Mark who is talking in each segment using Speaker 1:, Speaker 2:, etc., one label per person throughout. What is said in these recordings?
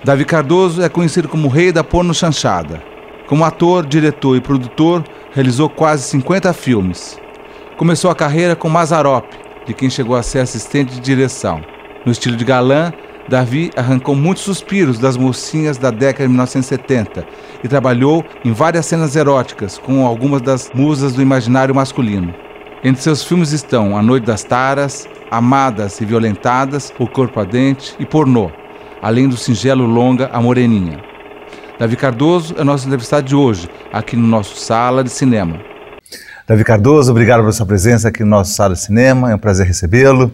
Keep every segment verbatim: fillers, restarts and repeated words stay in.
Speaker 1: Davi Cardoso é conhecido como o rei da pornochanchada. Como ator, diretor e produtor, realizou quase cinquenta filmes. Começou a carreira com Mazzaropi, de quem chegou a ser assistente de direção. No estilo de galã, Davi arrancou muitos suspiros das mocinhas da década de mil novecentos e setenta e trabalhou em várias cenas eróticas com algumas das musas do imaginário masculino. Entre seus filmes estão A Noite das Taras, Amadas e Violentadas, O Corpo Ardente e Pornô, além do singelo longa A Moreninha. Davi Cardoso é nosso entrevistado de hoje, aqui no nosso Sala de Cinema.
Speaker 2: Davi Cardoso, obrigado pela sua presença aqui no nosso Sala de Cinema, é um prazer recebê-lo.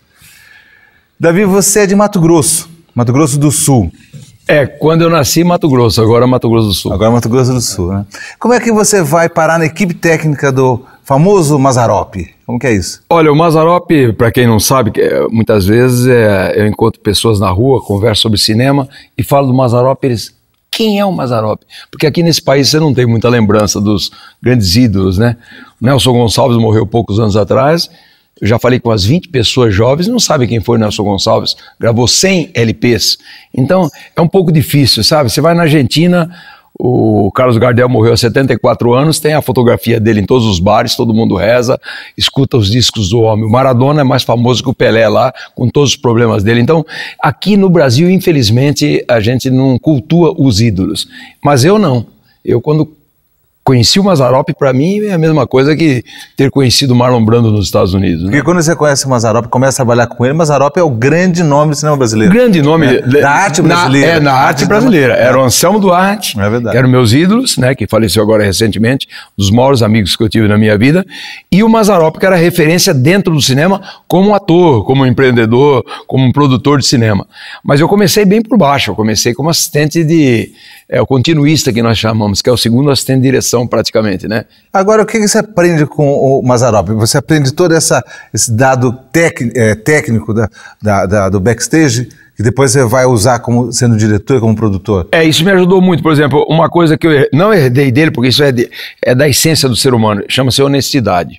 Speaker 2: Davi, você é de Mato Grosso, Mato Grosso do Sul.
Speaker 3: É, quando eu nasci em Mato Grosso, agora Mato Grosso do Sul.
Speaker 2: Agora Mato Grosso do Sul, né? Como é que você vai parar na equipe técnica do famoso Mazzaropi? Como que é isso?
Speaker 3: Olha, o Mazzaropi, para quem não sabe, muitas vezes é, eu encontro pessoas na rua, converso sobre cinema e falo do Mazzaropi, eles... Quem é o Mazzaropi? Porque aqui nesse país você não tem muita lembrança dos grandes ídolos, né? O Nelson Gonçalves morreu poucos anos atrás, eu já falei com umas vinte pessoas jovens, não sabem quem foi o Nelson Gonçalves, gravou cem L Ps. Então é um pouco difícil, sabe? Você vai na Argentina, o Carlos Gardel morreu há setenta e quatro anos, tem a fotografia dele em todos os bares, todo mundo reza, escuta os discos do homem. O Maradona é mais famoso que o Pelé lá, com todos os problemas dele. Então, aqui no Brasil, infelizmente, a gente não cultua os ídolos. Mas eu não. Eu, quando conheci o Mazzaropi, para mim é a mesma coisa que ter conhecido o Marlon Brando nos Estados Unidos. Né?
Speaker 2: Porque quando você conhece o Mazzaropi, começa a trabalhar com ele, Mazzaropi é o grande nome do cinema brasileiro.
Speaker 3: Grande nome
Speaker 2: é, da arte brasileira.
Speaker 3: Na, é, na arte brasileira. Era o Anselmo Duarte,
Speaker 2: é verdade.
Speaker 3: Que eram meus ídolos, né, que faleceu agora recentemente, um dos maiores amigos que eu tive na minha vida, e o Mazzaropi, que era referência dentro do cinema como um ator, como um empreendedor, como um produtor de cinema. Mas eu comecei bem por baixo, eu comecei como assistente de... É o continuista que nós chamamos, que é o segundo assistente de direção praticamente, né?
Speaker 2: Agora, o que você aprende com o Mazzaropi? Você aprende todo essa, esse dado tec, é, técnico da, da, da, do backstage, que depois você vai usar como sendo diretor, como produtor?
Speaker 3: É, isso me ajudou muito. Por exemplo, uma coisa que eu não herdei dele, porque isso é, de, é da essência do ser humano, chama-se honestidade.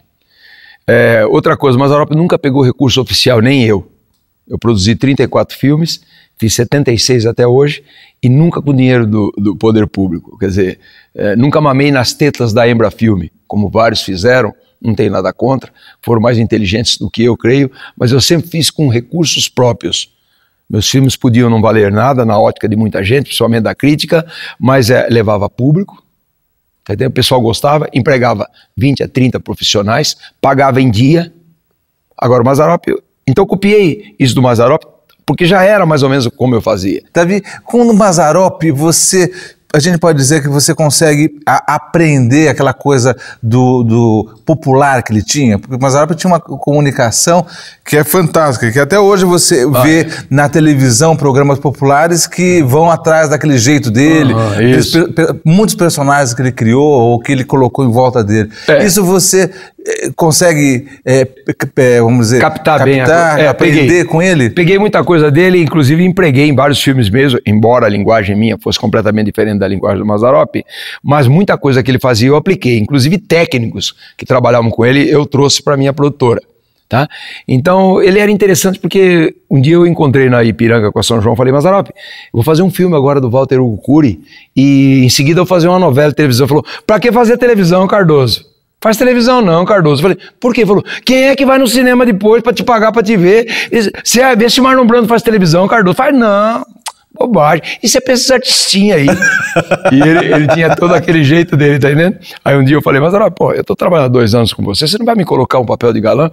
Speaker 3: É, outra coisa, o Mazzaropi nunca pegou recurso oficial, nem eu. Eu produzi trinta e quatro filmes, fiz setenta e seis até hoje, e nunca com dinheiro do, do poder público. Quer dizer, é, nunca mamei nas tetas da Embra Filme, como vários fizeram, não tenho nada contra, foram mais inteligentes do que eu, creio, mas eu sempre fiz com recursos próprios. Meus filmes podiam não valer nada na ótica de muita gente, principalmente da crítica, mas é, levava público, entendeu? O pessoal gostava, empregava vinte a trinta profissionais, pagava em dia. Agora o Mazzaropi, então eu copiei isso do Mazzaropi, porque já era mais ou menos como eu fazia.
Speaker 2: Davi, com o Mazzaropi, você, a gente pode dizer que você consegue a, aprender aquela coisa do, do popular que ele tinha? Porque o Mazzaropi tinha uma comunicação que é fantástica, que até hoje você ah, vê é. na televisão programas populares que vão atrás daquele jeito dele, ah, isso. Pe, muitos personagens que ele criou ou que ele colocou em volta dele. É. Isso você consegue, é, é, vamos dizer,
Speaker 3: captar, captar bem,
Speaker 2: é, aprender
Speaker 3: peguei,
Speaker 2: com ele?
Speaker 3: Peguei muita coisa dele, inclusive empreguei em vários filmes mesmo, embora a linguagem minha fosse completamente diferente da linguagem do Mazzaropi, mas muita coisa que ele fazia eu apliquei, inclusive técnicos que trabalhavam com ele eu trouxe para minha produtora. Tá? Então ele era interessante porque um dia eu encontrei na Ipiranga com a São João, falei, Mazzaropi, eu vou fazer um filme agora do Walter Hugo Cury e em seguida eu vou fazer uma novela de televisão. Ele falou, pra que fazer televisão, Cardoso? Faz televisão não, Cardoso. Eu falei, por quê? Ele falou, quem é que vai no cinema depois pra te pagar pra te ver? Você vai ver se o Marlon Brando faz televisão, Cardoso? Faz não, bobagem. E você pensa esses artistinhas aí. E ele, ele tinha todo aquele jeito dele, tá entendendo? Aí um dia eu falei, Mazzaropi, pô, eu tô trabalhando há dois anos com você, você não vai me colocar um papel de galã?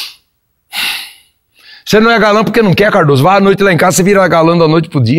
Speaker 3: Você não é galã porque não quer, Cardoso. Vai à noite lá em casa, você vira galã da noite pro dia.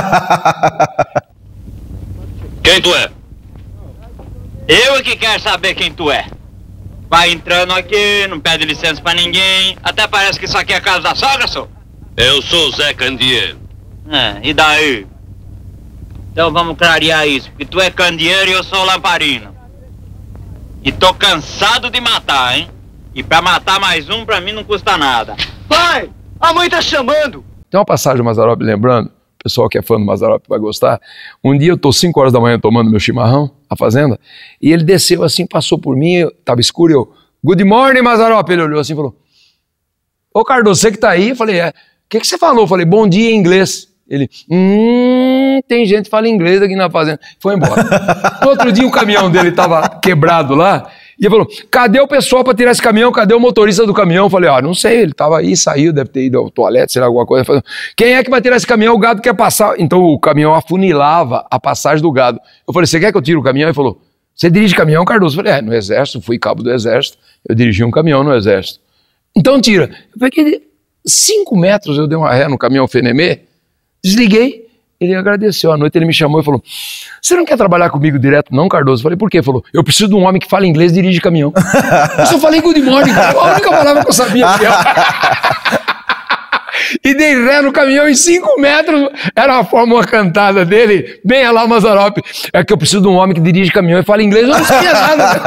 Speaker 4: Quem tu é? Eu é que quero saber quem tu é. Vai entrando aqui, não pede licença pra ninguém. Até parece que isso aqui é a casa da sogra, só.
Speaker 5: Eu sou o Zé Candeeiro.
Speaker 4: É, e daí? Então vamos clarear isso, porque tu é candeeiro e eu sou lamparino. E tô cansado de matar, hein? E pra matar mais um, pra mim não custa nada. Pai, a mãe tá chamando!
Speaker 3: Tem uma passagem do Mazzaropi, lembrando, o pessoal que é fã do Mazzaropi vai gostar. Um dia eu tô cinco horas da manhã tomando meu chimarrão, a fazenda, e ele desceu assim, passou por mim, eu, tava escuro, e eu, good morning, Mazzaropi! Ele olhou assim e falou, ô Cardoso, você que tá aí? Eu falei, é. O que que você falou? Eu falei, bom dia em inglês. Ele, hum, tem gente que fala inglês aqui na fazenda. Foi embora. No outro dia o caminhão dele estava quebrado lá, e ele falou, cadê o pessoal para tirar esse caminhão? Cadê o motorista do caminhão? Eu falei, ah, não sei, ele estava aí, saiu, deve ter ido ao toalete, sei lá, alguma coisa. Falei, quem é que vai tirar esse caminhão? O gado quer passar. Então o caminhão afunilava a passagem do gado. Eu falei, você quer que eu tire o caminhão? Ele falou, você dirige caminhão, Cardoso? Eu falei, é, no exército, fui cabo do exército, eu dirigi um caminhão no exército. Então tira. Eu peguei cinco metros, eu dei uma ré no caminhão Fenemê, desliguei, ele agradeceu. À noite ele me chamou e falou, você não quer trabalhar comigo direto não, Cardoso? Eu falei, por quê? Ele falou, eu preciso de um homem que fala inglês e dirige caminhão. Eu só falei good morning, a única palavra que eu sabia. E dei ré no caminhão em cinco metros, era a fórmula cantada dele, bem a lá Mazzaropi, é que eu preciso de um homem que dirige caminhão e fala inglês, eu não sabia nada.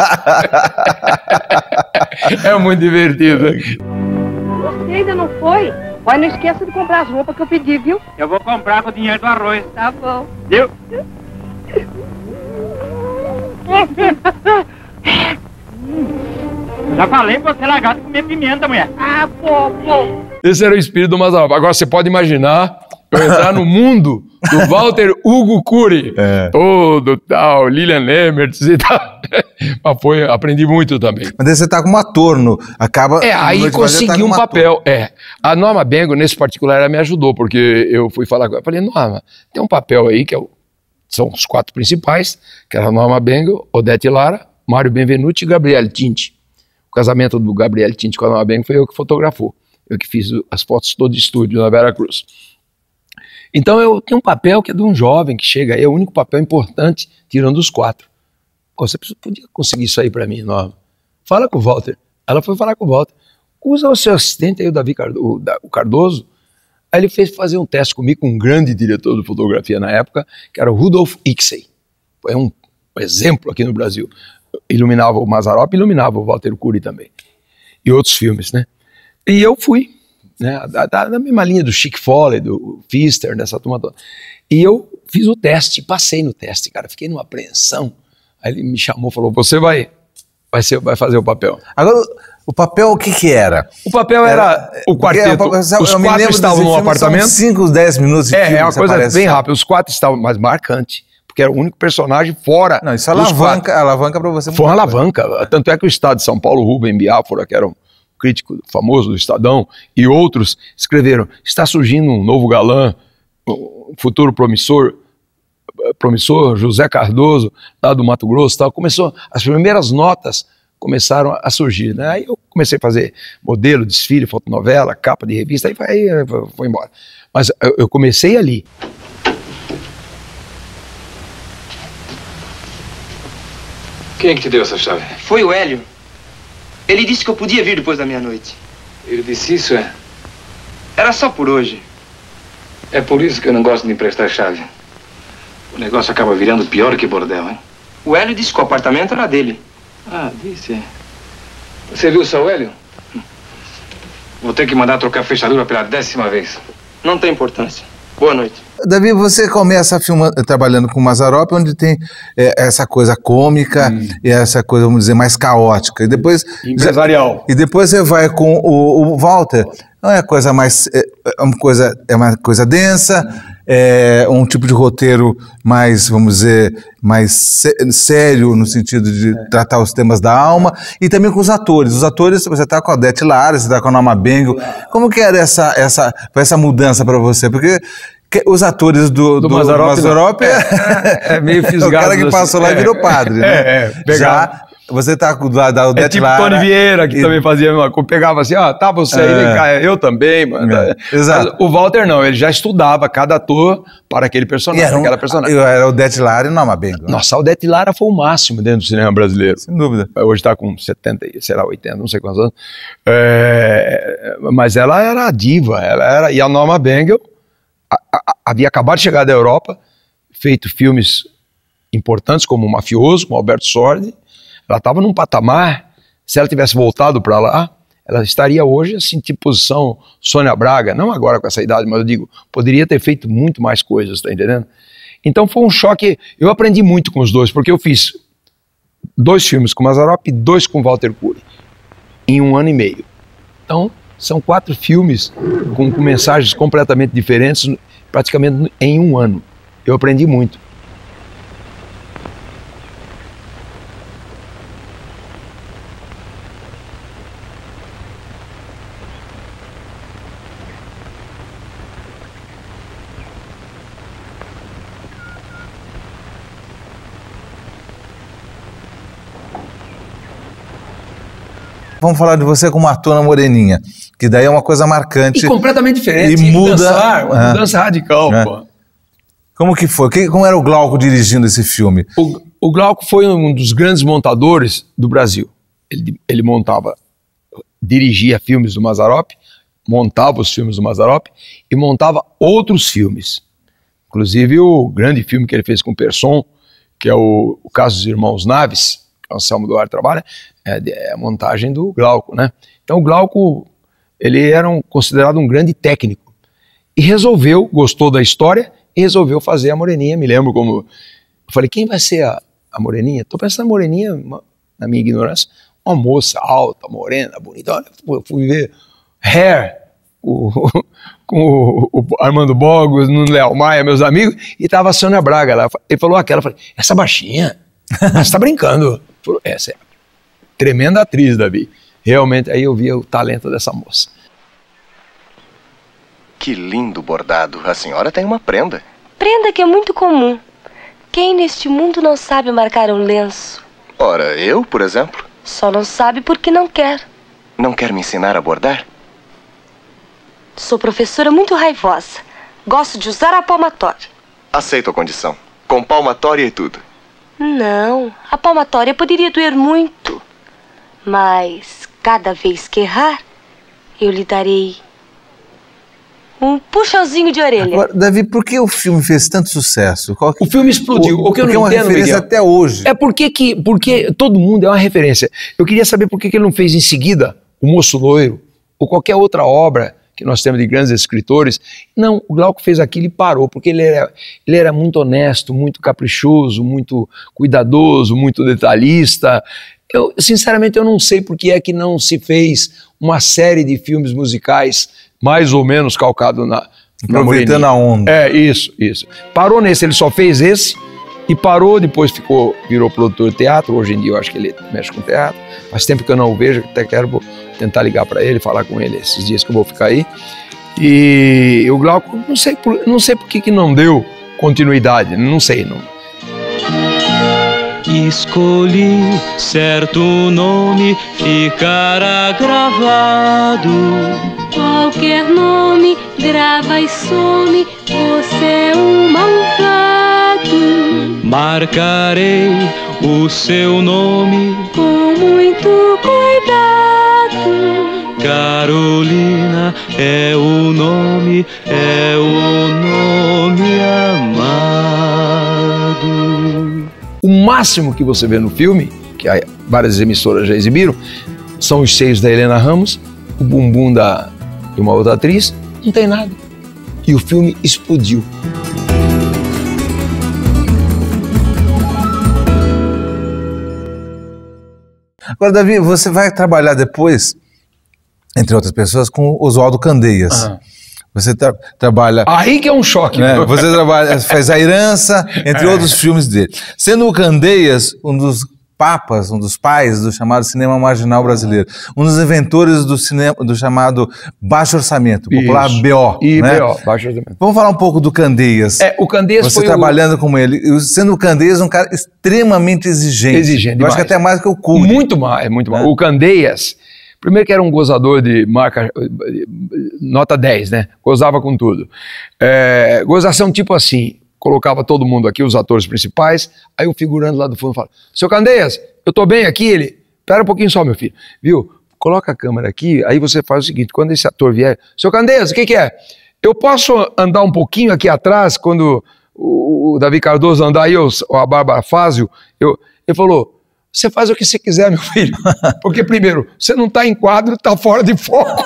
Speaker 3: É muito divertido.
Speaker 6: Você ainda não foi? Mas não esqueça de comprar as roupas que eu pedi, viu?
Speaker 4: Eu vou comprar com o dinheiro do arroz.
Speaker 6: Tá bom.
Speaker 4: Viu? Já falei pra você largar de comer pimenta, mulher.
Speaker 6: Ah, bobo.
Speaker 3: Esse era o espírito do Mazzaropi. Agora você pode imaginar eu entrar no mundo do Walter Hugo Cury. É. Todo tal, Lilian Lemmertz e tal. Mas foi, aprendi muito também.
Speaker 2: Mas daí você tá como ator, no, acaba...
Speaker 3: É, aí consegui tá um papel. Ator. É. A Norma Bengo, nesse particular, ela me ajudou, porque eu fui falar com ela. Eu falei, Norma, tem um papel aí, que é o, são os quatro principais, que era a Norma Bengo, Odete Lara, Mário Benvenuti e Gabriele Tinti. O casamento do Gabriele Tinti com a Norma Bengo foi eu que fotografou. Eu que fiz as fotos todo de estúdio na Vera Cruz. Então eu tenho um papel que é de um jovem que chega aí, é o único papel importante, tirando os quatro. Pô, você podia conseguir isso aí pra mim, Norma? Fala com o Walter. Ela foi falar com o Walter. Usa o seu assistente aí, o Davi Cardoso, o, da, o Cardoso. Aí ele fez fazer um teste comigo com um grande diretor de fotografia na época, que era o Rudolf Ixey. Foi um, um exemplo aqui no Brasil. Iluminava o Mazzaropi, iluminava o Walter Cury também. E outros filmes, né? E eu fui, né, da, da, da mesma linha do Chick Foley, do Pfister, dessa turma toda. E eu fiz o teste, passei no teste, cara, fiquei numa apreensão. Aí ele me chamou e falou, você vai, vai, ser, vai fazer o papel.
Speaker 2: Agora, o papel o que que era?
Speaker 3: O papel era, era o quarteto, porque, sabe, os quatro estavam no apartamento.
Speaker 2: cinco, dez minutos de
Speaker 3: É,
Speaker 2: filme,
Speaker 3: é uma coisa
Speaker 2: aparece.
Speaker 3: bem rápida, os quatro estavam mais marcante, porque era o único personagem fora.
Speaker 2: Não, isso é alavanca, alavanca para você.
Speaker 3: Foi uma alavanca, tanto é que o Estado de São Paulo, Rubem Biafora, que era um crítico famoso do Estadão, e outros escreveram, está surgindo um novo galã, um futuro promissor, promissor José Cardoso, lá do Mato Grosso, tal. Começou, as primeiras notas começaram a surgir, né? Aí eu comecei a fazer modelo, desfile, fotonovela, capa de revista, aí foi, foi embora. Mas eu, eu comecei ali.
Speaker 7: Quem é que te deu essa chave?
Speaker 8: Foi o Hélio. Ele disse que eu podia vir depois da meia-noite.
Speaker 7: Ele disse isso, é?
Speaker 8: Era só por hoje.
Speaker 7: É por isso que eu não gosto de emprestar chave. O negócio acaba virando pior que bordel, hein?
Speaker 8: O Hélio disse que o apartamento era dele.
Speaker 7: Ah, disse. Você viu só o Hélio? Vou ter que mandar trocar a fechadura pela décima vez.
Speaker 8: Não tem importância. Boa noite.
Speaker 2: Davi, você começa filmando, trabalhando com o Mazzaropi, onde tem é, essa coisa cômica hum. e essa coisa, vamos dizer, mais caótica. E depois,
Speaker 3: empresarial.
Speaker 2: Já, e depois você vai com o, o Walter, não é coisa mais, é uma coisa, é uma coisa densa, é um tipo de roteiro mais, vamos dizer, mais sé, sério no sentido de é. tratar os temas da alma, e também com os atores. Os atores, você está com a Odete Lara, você está com a Norma Bengo. Como que era essa, essa, essa mudança para você? Porque os atores do, do, do Mazzaropi
Speaker 3: é, é, é meio fisgado.
Speaker 2: O cara que passou assim. lá e virou padre, né?
Speaker 3: É, é,
Speaker 2: já você tá com da, da Odete
Speaker 3: É tipo
Speaker 2: Lara,
Speaker 3: Tony Vieira, que e... também fazia, pegava assim, ah, tá você aí, vem cá, eu também, mano.
Speaker 2: É, exato.
Speaker 3: Mas o Walter não, ele já estudava cada ator para aquele personagem,
Speaker 2: era um,
Speaker 3: aquela personagem.
Speaker 2: Era Odete Lara e Norma Bengo.
Speaker 3: Nossa, a Odete Lara foi o máximo dentro do cinema brasileiro.
Speaker 2: Sem dúvida.
Speaker 3: Hoje está com setenta, sei lá, oitenta, não sei quantos anos. É, mas ela era a diva, ela era, e a Norma Bengo havia acabado de chegar da Europa, feito filmes importantes como O Mafioso, com Alberto Sordi. Ela estava num patamar, se ela tivesse voltado para lá, ela estaria hoje assim, tipo posição Sônia Braga, não agora com essa idade, mas eu digo, poderia ter feito muito mais coisas, tá entendendo? Então foi um choque, eu aprendi muito com os dois, porque eu fiz dois filmes com Mazzaropi e dois com Walter Cury, em um ano e meio. Então, são quatro filmes com, com mensagens completamente diferentes. praticamente em um ano. Eu aprendi muito.
Speaker 2: Vamos falar de você como ator na Moreninha, que daí é uma coisa marcante.
Speaker 3: E completamente diferente.
Speaker 2: E muda.
Speaker 3: Dançar, uma
Speaker 2: é.
Speaker 3: mudança radical,
Speaker 2: é.
Speaker 3: pô.
Speaker 2: Como que foi? Como era o Glauco dirigindo esse filme?
Speaker 3: O, o Glauco foi um dos grandes montadores do Brasil. Ele, ele montava, dirigia filmes do Mazzaropi, montava os filmes do Mazzaropi e montava outros filmes. Inclusive o grande filme que ele fez com o Persson, que é o, o Caso dos Irmãos Naves, que o Anselmo Duarte trabalha, é, é a montagem do Glauco, né? Então o Glauco, ele era um, considerado um grande técnico e resolveu, gostou da história e resolveu fazer a Moreninha. Me lembro como, eu falei, quem vai ser a, a Moreninha? Tô pensando na Moreninha, uma, na minha ignorância, uma moça alta, morena, bonita. Olha, eu fui ver Hair, o, com o, o Armando Bogos, no Léo Maia, meus amigos, e tava a Sônia Braga lá. Ele falou aquela, eu falei, essa baixinha? Você tá brincando? Falou, essa é tremenda atriz, Davi. Realmente, aí eu via o talento dessa moça.
Speaker 9: Que lindo bordado. A senhora tem uma prenda.
Speaker 10: Prenda que é muito comum. Quem neste mundo não sabe marcar um lenço?
Speaker 9: Ora, eu, por exemplo.
Speaker 10: Só não sabe porque não quer.
Speaker 9: Não quer me ensinar a bordar?
Speaker 10: Sou professora muito raivosa. Gosto de usar a palmatória.
Speaker 9: Aceito a condição. Com palmatória e tudo.
Speaker 10: Não, a palmatória poderia doer muito. Mas, cada vez que errar, eu lhe darei um puxãozinho de orelha.
Speaker 2: Agora, Davi, por que o filme fez tanto sucesso? Qual que...
Speaker 3: O filme explodiu.
Speaker 2: O,
Speaker 3: o que eu não
Speaker 2: é uma
Speaker 3: entendo,
Speaker 2: referência
Speaker 3: Miguel,
Speaker 2: até hoje.
Speaker 3: É porque, que, porque todo mundo é uma referência. Eu queria saber por que que ele não fez em seguida O Moço Loiro ou qualquer outra obra que nós temos de grandes escritores. Não, o Glauco fez aquilo e parou, porque ele era, ele era muito honesto, muito caprichoso, muito cuidadoso, muito detalhista. Eu, sinceramente, eu não sei por que é que não se fez uma série de filmes musicais mais ou menos calcado na, na
Speaker 2: Aproveitando a onda.
Speaker 3: É, isso, isso. Parou nesse, ele só fez esse e parou, depois ficou, virou produtor de teatro. Hoje em dia eu acho que ele mexe com teatro. Faz tempo que eu não o vejo, até quero vou tentar ligar para ele, falar com ele esses dias que eu vou ficar aí. E o Glauco, não sei por, não sei por que que não deu continuidade, não sei, não.
Speaker 11: Escolhi certo nome, ficará gravado.
Speaker 12: Qualquer nome, grava e some, você é um malvado.
Speaker 11: Marcarei o seu nome
Speaker 12: com muito cuidado.
Speaker 11: Carolina é o nome, é o nome amado.
Speaker 3: O máximo que você vê no filme, que várias emissoras já exibiram, são os seios da Helena Ramos, o bumbum da, de uma outra atriz, não tem nada. E o filme explodiu.
Speaker 2: Agora, Davi, você vai trabalhar depois, entre outras pessoas, com Oswaldo Candeias. Uhum. Você tra trabalha...
Speaker 3: Aí que é um choque.
Speaker 2: Né? Você trabalha, faz A Herança, entre é. outros filmes dele. Sendo o Candeias um dos papas, um dos pais do chamado cinema marginal brasileiro, um dos inventores do cinema, do chamado baixo orçamento, popular Isso. B O.
Speaker 3: E
Speaker 2: né?
Speaker 3: B O, baixo orçamento.
Speaker 2: Vamos falar um pouco do Candeias.
Speaker 3: É, o Candeias
Speaker 2: Você
Speaker 3: foi
Speaker 2: trabalhando
Speaker 3: o...
Speaker 2: com ele, sendo o Candeias um cara extremamente exigente.
Speaker 3: Exigente
Speaker 2: Eu
Speaker 3: demais.
Speaker 2: acho que até mais que o Cury.
Speaker 3: Muito mais, muito mais. É. O Candeias... Primeiro que era um gozador de marca, nota dez, né? Gozava com tudo. É, gozação tipo assim, colocava todo mundo aqui, os atores principais, aí o figurante lá do fundo fala, seu Candeias, eu tô bem aqui? Ele, pera um pouquinho só, meu filho, viu? Coloca a câmera aqui, aí você faz o seguinte, quando esse ator vier, seu Candeias, o que que é? Eu posso andar um pouquinho aqui atrás, quando o, o Davi Cardoso andar aí, ou a Bárbara Fázio, eu, ele falou... Você faz o que você quiser, meu filho. Porque, primeiro, você não está em quadro, está fora de foco.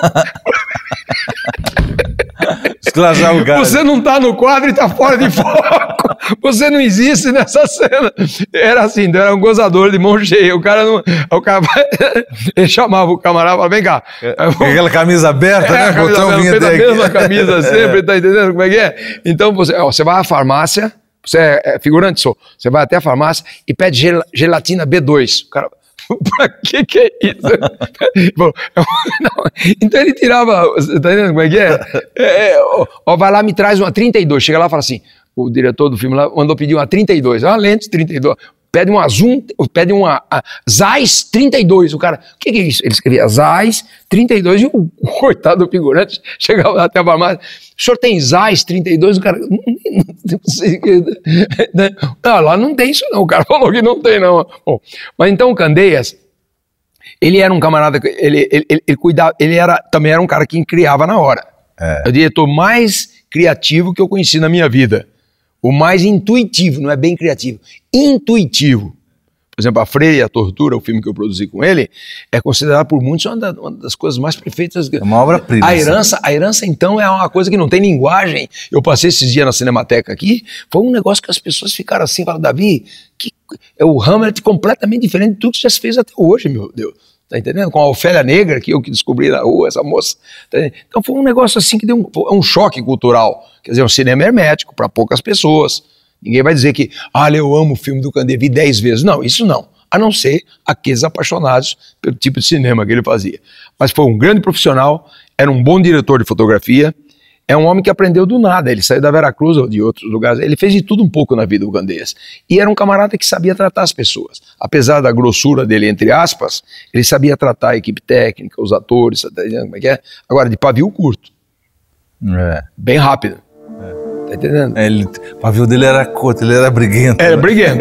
Speaker 2: Esclarecer o cara.
Speaker 3: Você não está no quadro e está fora de foco. você não existe nessa cena. Era assim, era um gozador de mão cheia. O cara não. O cara, ele chamava o camarada e falava: vem cá.
Speaker 2: Aquela camisa aberta,
Speaker 3: é,
Speaker 2: né?
Speaker 3: A camisa
Speaker 2: Botão
Speaker 3: aberta,
Speaker 2: vinha
Speaker 3: a mesma
Speaker 2: aqui.
Speaker 3: camisa sempre, tá entendendo como é que é? Então você, ó, você vai à farmácia, você é figurante, sou. Você vai até a farmácia e pede gel, gelatina B dois. O cara. Pra que que é isso? Bom, não, então ele tirava, tá entendendo como é que é? é, é ó, ó, vai lá, me traz uma trinta e dois, chega lá e fala assim, o diretor do filme lá mandou pedir uma trinta e dois, uma lente trinta e dois, pede uma Zoom, pede uma a, Zeiss trinta e dois, o cara, o que que é isso? Ele escrevia Zeiss trinta e dois e o, o coitado do figurante chegava lá até a farmácia, o senhor tem Zeiss trinta e dois? O cara, não, não sei, não, lá não tem isso não, o cara falou que não tem não. Bom, mas então o Candeias, ele era um camarada, ele, ele, ele, ele cuidava, ele era, também era um cara que criava na hora. É. É o diretor mais criativo que eu conheci na minha vida. O mais intuitivo, não é bem criativo, intuitivo. Por exemplo, A Freira e a Tortura, o filme que eu produzi com ele, é considerado por muitos uma, da, uma das coisas mais perfeitas.
Speaker 2: É uma obra-prima.
Speaker 3: A herança, a herança, então, é uma coisa que não tem linguagem. Eu passei esses dias na Cinemateca aqui, foi um negócio que as pessoas ficaram assim, falaram, Davi, que é o Hamlet completamente diferente de tudo que já se fez até hoje, meu Deus. Tá entendendo? Com a Ofélia Negra, que eu que descobri na rua, essa moça. Tá, então foi um negócio assim que deu um, um choque cultural. Quer dizer, um cinema hermético para poucas pessoas. Ninguém vai dizer que, olha, eu amo o filme do Candeias, vi dez vezes. Não, isso não. A não ser aqueles apaixonados pelo tipo de cinema que ele fazia. Mas foi um grande profissional, era um bom diretor de fotografia, é um homem que aprendeu do nada, ele saiu da Veracruz ou de outros lugares, ele fez de tudo um pouco na vida do Candeias. E era um camarada que sabia tratar as pessoas. Apesar da grossura dele, entre aspas, ele sabia tratar a equipe técnica, os atores, tá entendendo como é que é? Agora, de pavio curto.
Speaker 2: É.
Speaker 3: Bem rápido. É. Tá entendendo?
Speaker 2: Ele, o pavio dele era curto, ele era briguento.
Speaker 3: Era
Speaker 2: né?
Speaker 3: briguento.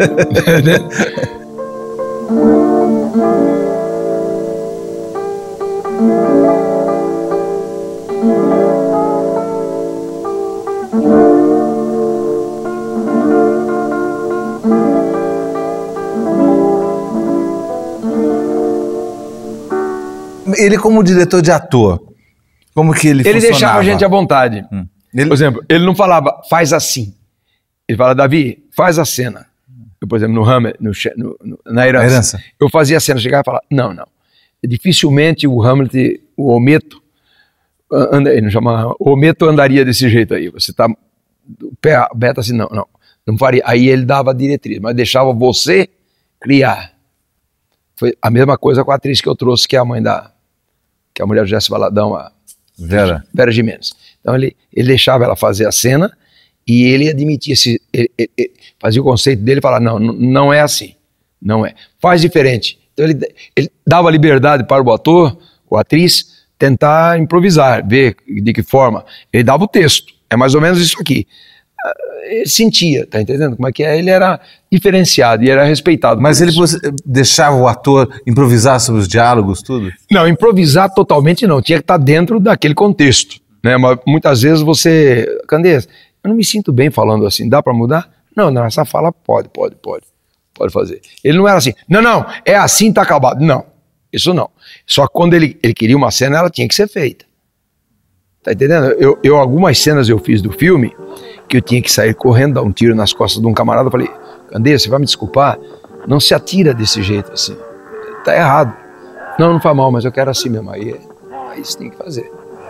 Speaker 2: Ele como diretor de ator, como que ele
Speaker 3: Ele
Speaker 2: funcionava?
Speaker 3: deixava a gente à vontade.
Speaker 2: Hum. Ele...
Speaker 3: Por exemplo, ele não falava, faz assim. Ele fala, Davi, faz a cena. Eu, por exemplo, no Hamlet, no, no, na herança,
Speaker 2: herança,
Speaker 3: eu fazia a cena, chegava e falava, não, não. Dificilmente o Hamlet, o Ometo, anda, ele não chama, o Ometo andaria desse jeito aí. Você tá, o pé aberto assim, não, não. Não faria. Aí ele dava a diretriz, mas deixava você criar. Foi a mesma coisa com a atriz que eu trouxe, que é a mãe da, que é a mulher do Jesse Valadão, a
Speaker 2: Vera.
Speaker 3: Vera Gimenez. Então ele, ele deixava ela fazer a cena e ele admitia, esse, ele, ele, ele fazia o conceito dele e falava, não, não é assim, não é, faz diferente. Então ele, ele dava liberdade para o ator, ou atriz, tentar improvisar, ver de que forma. Ele dava o texto, é mais ou menos isso aqui. Ele sentia, tá entendendo como é que é? Ele era diferenciado e era respeitado.
Speaker 2: Mas ele deixava o ator improvisar sobre os diálogos, tudo?
Speaker 3: Não, improvisar totalmente não, tinha que estar dentro daquele contexto, né? Mas muitas vezes você, Candeias, eu não me sinto bem falando assim, dá para mudar? Não, não, essa fala pode, pode, pode, pode fazer. Ele não era assim, não, não, é assim, tá acabado. Não, isso não. Só que quando ele, ele queria uma cena, ela tinha que ser feita. Tá entendendo? Eu, eu, algumas cenas eu fiz do filme que eu tinha que sair correndo, dar um tiro nas costas de um camarada. Eu falei, Candeias, você vai me desculpar? Não se atira desse jeito assim. Tá errado. Não, não faz mal, mas eu quero assim mesmo. Aí, aí você tem que fazer.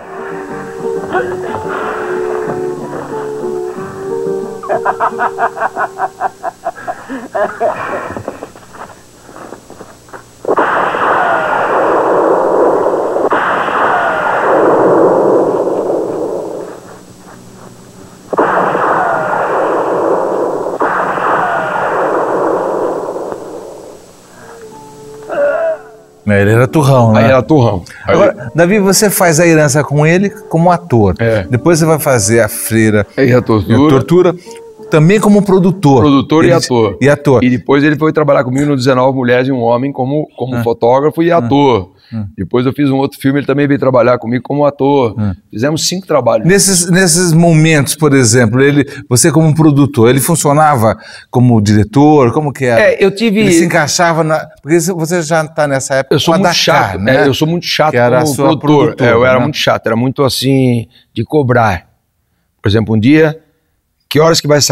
Speaker 2: Ele era turrão, né?
Speaker 3: Aí era turrão.
Speaker 2: Agora, Davi, você faz a herança com ele como ator.
Speaker 3: É.
Speaker 2: Depois você vai fazer a Freira
Speaker 3: e a Tortura.
Speaker 2: E a tortura também como produtor.
Speaker 3: Produtor
Speaker 2: ele,
Speaker 3: e ator.
Speaker 2: E ator.
Speaker 3: E depois ele foi trabalhar comigo no dezenove Mulheres e um Homem como, como ah. fotógrafo e ator. Ah. Depois eu fiz um outro filme, ele também veio trabalhar comigo como ator. Ah. Fizemos cinco trabalhos.
Speaker 2: Nesses, nesses momentos, por exemplo, ele, você como produtor, ele funcionava como diretor? Como que era?
Speaker 3: É, eu tive...
Speaker 2: Ele se encaixava na... Porque você já está nessa época
Speaker 3: eu sou
Speaker 2: com a
Speaker 3: muito
Speaker 2: Dakar,
Speaker 3: chato,
Speaker 2: né?
Speaker 3: É, eu sou muito chato
Speaker 2: que era
Speaker 3: como
Speaker 2: a sua
Speaker 3: produtor.
Speaker 2: produtora,
Speaker 3: É, eu era
Speaker 2: né?
Speaker 3: muito chato, era muito assim, de cobrar. Por exemplo, um dia, que horas que vai sair?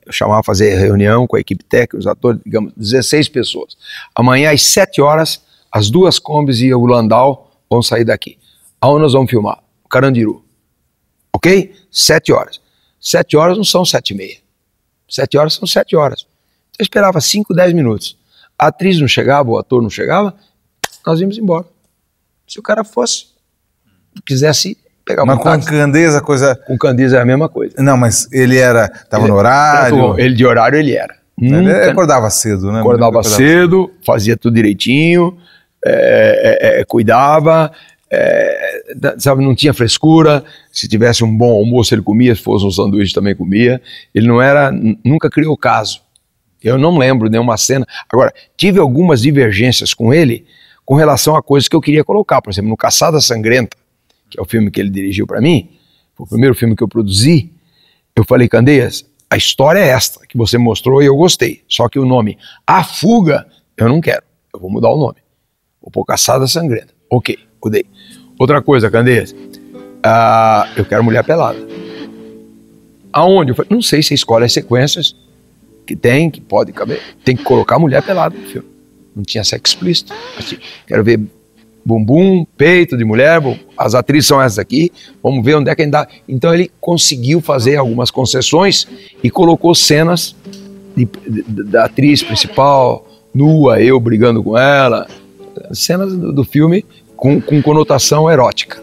Speaker 3: eu chamava fazer reunião com a equipe técnica, os atores, digamos, dezesseis pessoas. Amanhã às sete horas, as duas Kombis e o Landau vão sair daqui. Aonde nós vamos filmar? Carandiru. Ok? Sete horas. Sete horas não são sete e meia. Sete horas são sete horas. Eu esperava cinco, dez minutos. A atriz não chegava, o ator não chegava, nós íamos embora. Se o cara fosse, quisesse pegar uma
Speaker 2: Mas com Candeias a coisa...
Speaker 3: Com Candeias é a mesma coisa.
Speaker 2: Não, mas ele era... Estava no horário...
Speaker 3: Ele de horário ele era.
Speaker 2: Ele
Speaker 3: Nunca...
Speaker 2: acordava cedo, né?
Speaker 3: Acordava, acordava cedo, cedo, fazia tudo direitinho, é, é, é, cuidava... É, sabe, não tinha frescura. Se tivesse um bom almoço ele comia, se fosse um sanduíche também comia. Ele não era, nunca criou caso. Eu não lembro nenhuma cena. Agora, tive algumas divergências com ele com relação a coisas que eu queria colocar. Por exemplo, no Caçada Sangrenta, que é o filme que ele dirigiu para mim, foi o primeiro filme que eu produzi. Eu falei, Candeias, a história é esta que você mostrou e eu gostei, só que o nome A Fuga eu não quero, eu vou mudar o nome, vou pôr Caçada Sangrenta. Ok, mudei. Outra coisa, Candeias, uh, eu quero mulher pelada. Aonde? Eu falei, não sei, você escolhe as sequências que tem, que pode caber. Tem que colocar mulher pelada no filme. Não tinha sexo explícito. Assim, quero ver bumbum, peito de mulher, as atrizes são essas aqui, vamos ver onde é que ainda... Então ele conseguiu fazer algumas concessões e colocou cenas de, de, da atriz principal, nua, eu brigando com ela, cenas do, do filme com, com conotação erótica.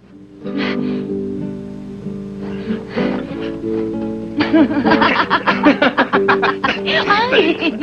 Speaker 12: Ai.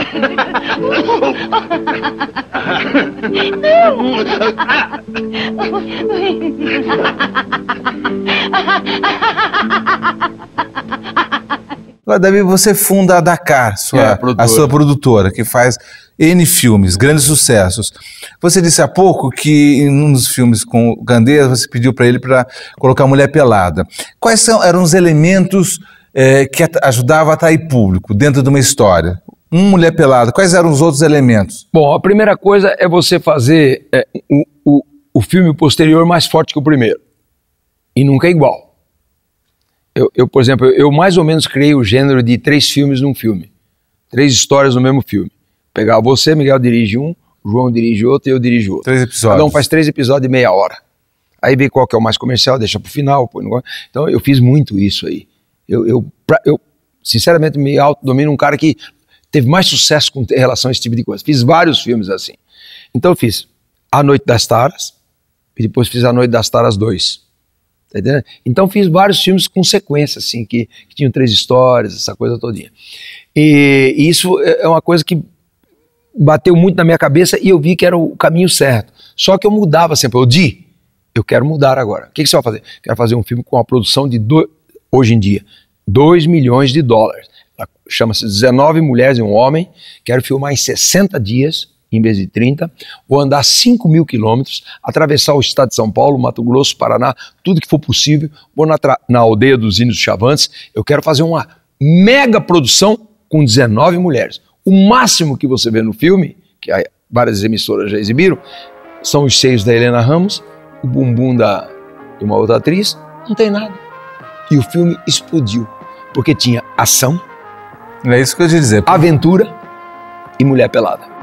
Speaker 2: Agora, Davi, você funda a Dakar, sua,
Speaker 3: é, a,
Speaker 2: a sua produtora, que faz N filmes, grandes sucessos. Você disse há pouco que em um dos filmes com o Candeias você pediu para ele para colocar mulher pelada. Quais são, eram os elementos é, que ajudavam a atrair público dentro de uma história? Um mulher pelada, quais eram os outros elementos?
Speaker 3: Bom, a primeira coisa é você fazer é, o, o, o filme posterior mais forte que o primeiro. E nunca é igual. Eu, eu, por exemplo, eu mais ou menos criei o gênero de três filmes num filme. Três histórias no mesmo filme. Pegar você, Miguel dirige um, o João dirige outro e eu dirijo outro.
Speaker 2: Três episódios.
Speaker 3: Cada um faz três episódios de meia hora. Aí vê qual que é o mais comercial, deixa pro final. Põe no... Então eu fiz muito isso aí. Eu, eu, pra, eu sinceramente me autodomino um cara que teve mais sucesso com relação a esse tipo de coisa. Fiz vários filmes assim. Então eu fiz A Noite das Taras e depois fiz A Noite das Taras dois. Tá entendendo? Então fiz vários filmes com sequência, assim, que, que tinham três histórias, essa coisa todinha. E, e isso é uma coisa que bateu muito na minha cabeça e eu vi que era o caminho certo. Só que eu mudava sempre. Eu disse, eu quero mudar agora. O que, que você vai fazer? Quero fazer um filme com uma produção de, do, hoje em dia, dois milhões de dólares. Chama-se dezenove Mulheres e um Homem. Quero filmar em sessenta dias, em vez de trinta. Vou andar cinco mil quilômetros, atravessar o estado de São Paulo, Mato Grosso, Paraná, tudo que for possível. Vou na, na aldeia dos Índios Chavantes. Eu quero fazer uma mega produção com dezenove mulheres. O máximo que você vê no filme, que várias emissoras já exibiram, são os seios da Helena Ramos, o bumbum da, de uma outra atriz, não tem nada. E o filme explodiu, porque tinha ação,
Speaker 2: é isso que eu ia dizer.
Speaker 3: aventura e mulher pelada.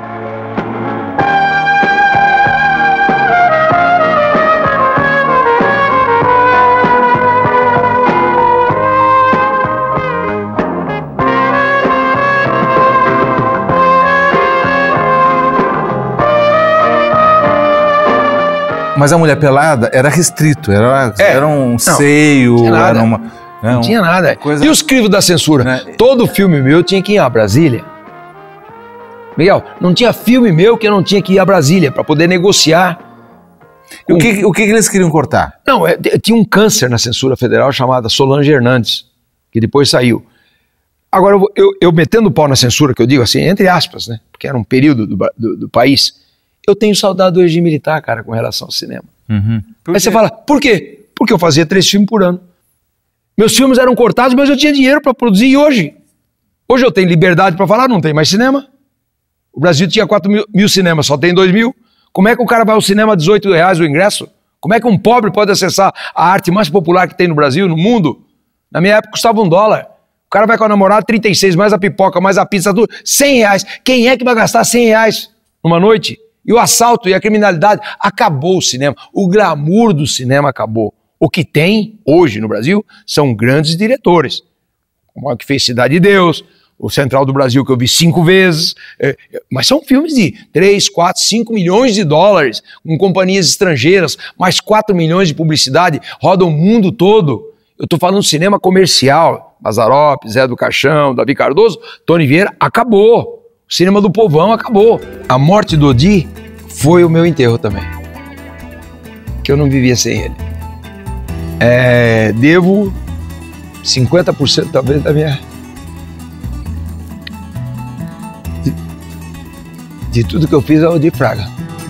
Speaker 2: Mas a mulher pelada era restrito, era, é, era um não, seio,
Speaker 3: não
Speaker 2: era uma...
Speaker 3: Não, não tinha nada.
Speaker 2: Coisa...
Speaker 3: E os crivos da censura? Né? Todo filme meu tinha que ir a Brasília. Miguel, não tinha filme meu que eu não tinha que ir a Brasília para poder negociar.
Speaker 2: E com... o, que, o que eles queriam cortar?
Speaker 3: Não, é, tinha um câncer na censura federal chamada Solange Hernandes, que depois saiu. Agora, eu, eu, eu metendo o pau na censura, que eu digo assim, entre aspas, né? Porque era um período do, do, do país... Eu tenho saudade do regime militar, cara, com relação ao cinema.
Speaker 2: Uhum.
Speaker 3: Aí você fala, por quê? Porque eu fazia três filmes por ano. Meus filmes eram cortados, mas eu tinha dinheiro para produzir. E hoje? Hoje eu tenho liberdade para falar, não tem mais cinema. O Brasil tinha quatro mil, mil cinemas, só tem dois mil. Como é que o cara vai ao cinema a dezoito reais o ingresso? Como é que um pobre pode acessar a arte mais popular que tem no Brasil, no mundo? Na minha época custava um dólar. O cara vai com a namorada, trinta e seis, mais a pipoca, mais a pizza, tudo, cem reais. Quem é que vai gastar cem reais numa noite? E o assalto e a criminalidade, acabou o cinema. O glamour do cinema acabou. O que tem hoje no Brasil são grandes diretores. Como o que fez Cidade de Deus, o Central do Brasil, que eu vi cinco vezes, é, mas são filmes de três, quatro, cinco milhões de dólares, com companhias estrangeiras, mais quatro milhões de publicidade, rodam o mundo todo. Eu estou falando cinema comercial, Mazzaropi, Zé do Caixão, Davi Cardoso, Tony Vieira, acabou. O cinema do povão acabou. A morte do Odi foi o meu enterro também, que eu não vivia sem ele. É, devo cinquenta por cento talvez da minha... De, de tudo que eu fiz ao Odi Fraga.